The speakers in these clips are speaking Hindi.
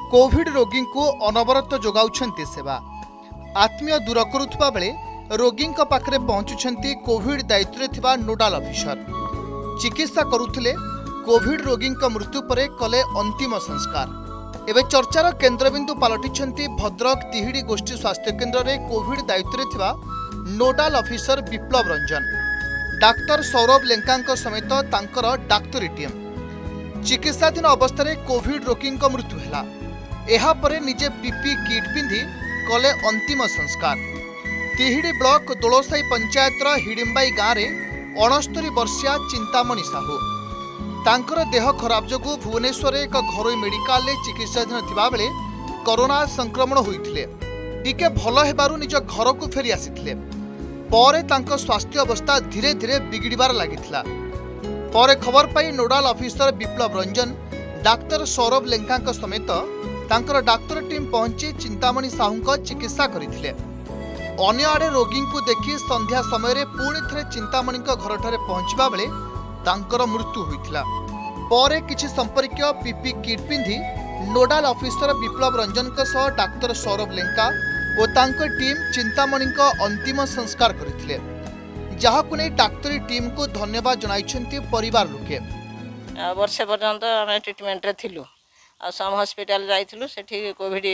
कोविड रोगी को अनवरत जोगाउछंती सेवा। आत्मीय दूर करुवा बेले रोगी पाखरे पहुंचुछंती कोविड दायित्व थिबा नोडाल ऑफिसर। चिकित्सा करुथिले कोविड रोगी मृत्यु परे कले अंतिम संस्कार। एवं चर्चार केन्द्रबिंदु पलटिछंती भद्रक तिहिड़ी गोष्ठी स्वास्थ्य केन्द्र में कोविड दायित्व थिबा nodal officer Biplab Ranjan. Doctor Saurabh Lenka समेत तांकर डाक्तरी टीम चिकित्साधीन अवस्था कोविड रोगी मृत्यु है। यापर निजे पीपी किट पिंधि कले अंतिम संस्कार। तिहिड़ी ब्लॉक दोलसाई पंचायतर हिडिंबाई गाँव में 69 वर्षीय चिंतामणि साहू तांकर देह खराब जोगु भुवनेश्वर एक घरोई मेडिकल चिकित्साधीन थिबा बेले कोरोना संक्रमण होइथिले। टिके भल हेबारु निज घर को फेरी आसिथिले। परे तांको स्वास्थ्य अवस्था धीरे धीरे बिगिड़बार लागिथिला। परे खबर पाई nodal officer Biplab Ranjan doctor Saurabh Lenka समेत तांकर डाक्तर टीम पहुंची चिंतामणि साहू चिकित्सा करथिले। अन्य आड़े रोगी को देखि संध्या समय पुणी थे चिंतामणि घर ठारे पहुंचबा बेले तांकर मृत्यु होइथिला। परे किछि संपर्कीय पीपी किट पिंधि नोडाल ऑफिसर विप्लव रंजन सह डाक्तर सौरभ लेंका और तांकर टीम चिंतामणि अंतिम संस्कार करथिले। जहाकु नै डाक्तरी टीम को धन्यवाद जणाइछन्ती परिवार लोके। वर्ष पर्यंत आम ट्रिटमेंट रे थिलु आ सम हॉस्पिटल जाइथिलु सेठी कोविड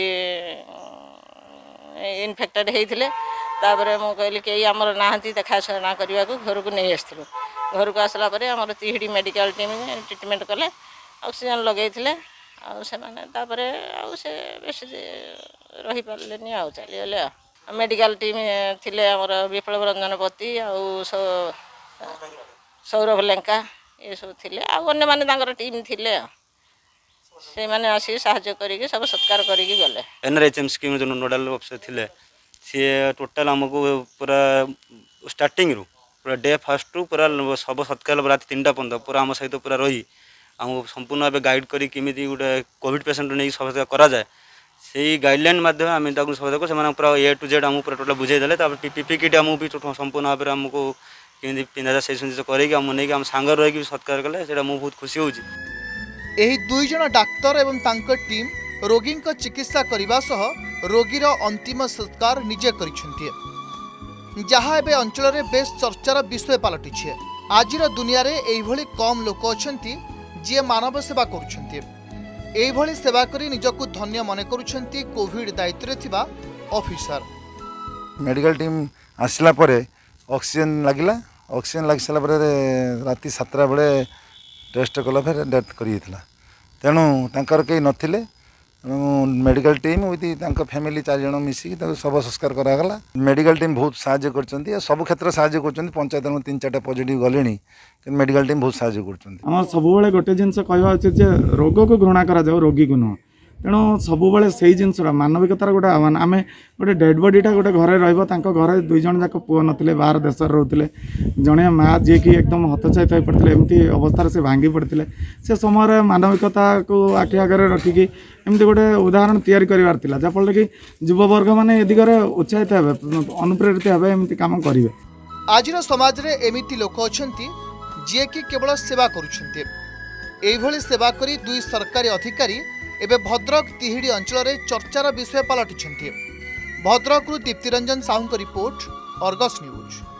इन्फेक्टेड हेइथिले। तापरे मो कहली के हमर नाहंती देखाशना करबा को घर को नै आस्थिलु। घर को आसला परे हमर तिहिड़ी मेडिकल टीम ट्रिटमेंट कले ऑक्सीजन लगेइथिले आ से माने तापरे आ से बेसी रही पारलेनी आ चली गले। मेडिकल टीम थिले हमर विप्लव रंजन पति आ सौरभ लेंका ये सब थिले आ अन्य माने तांकर टीम थिले से माने आसी सहायता करिके सब सत्कार करिके गले। एनआरएचएम स्कीम जो नोडल ऑफिसर थिले सी टोटल हमको पूरा स्टार्टिंग रू पूरा डे फर्स्ट टू पूरा सब सत्कार रात 3टा पर्यंत पूरा आम सहित पूरा रही आमको संपूर्ण भाव गाइड करी किमिति गोटे कोविड पेशेंट नहीं सब करा जाए से गाइडलाइन माध्यम आम सब से पूरा ए टू जेड आमको पूरा टोटल बुझे देले। पीपी किट आमको भी संपूर्ण भाव में आमको किमिति पिंधा से जिन करके आम नहीं आम सांग रही सत्कार कले से बहुत खुशी होउची। एही दुई जण डाक्तर एवं तांकर टीम रोगी चिकित्सा करने सह रोगीर अंतिम संस्कार निजे करिसेंती जहाँ एबे अंचल रे बेस चर्चार विषय पलटिछे। आजिर दुनिया रे एइभली कम लोक अछंती जे मानव सेवा करुछंती। एइभली सेवा करी निजकु धन्य मने करुछंती कोविड दायित्व थिबा ऑफिसर। मेडिकल टीम आसला परे ऑक्सीजन लागिला। ऑक्सीजन लाग साला परे राति 7टा बेले टेस्ट कला फिर डेथ करियथला। तेणु तांकर के नथिले मेडिकल टीम विथ फैमिली 4 जन मिसिक सब संस्कार करागला। मेडिकल टीम बहुत साहाय्य करछंती सब क्षेत्र साहाय्य करछंती। पंचायत में 3-4टा पॉजिटिव गलेनी मेडिकल टीम बहुत साहाय्य करछंती। हम सब बेले गोटे जिनस कहवा उचित जे रोग को घृणा करा जाओ रोगी को न। तेणु सब बेले से जिनसा मानविकतार गोटे आह्वान आम गोटे डेड बडीटा गोटे घरे घरे 2 जन जाक पुओ नथिले बाहर देश रोते जड़े माँ जी की एकदम हतचायित हो पड़ते एमती अवस्था से भांगी पड़ते से समय मानविकता को आखि आगे रखिकी एमती गोटे उदाहरण तैयारी करार जहाँफल कि युववर्ग मैंने ए दिगरे उत्साहित हे अनुप्रेरित हे एमती काम करेंगे। आजिर समाज रे एमिति लोक अछंती जे कि केवल सेवा करुछंती। एइभली सेवा करी 2 सरकारी अधिकारी एबे भद्रक तिहिड़ी अंचल रे चर्चार विषय पलटिछंती। Bhadrak Diptiranjan Sahu report, Argus news.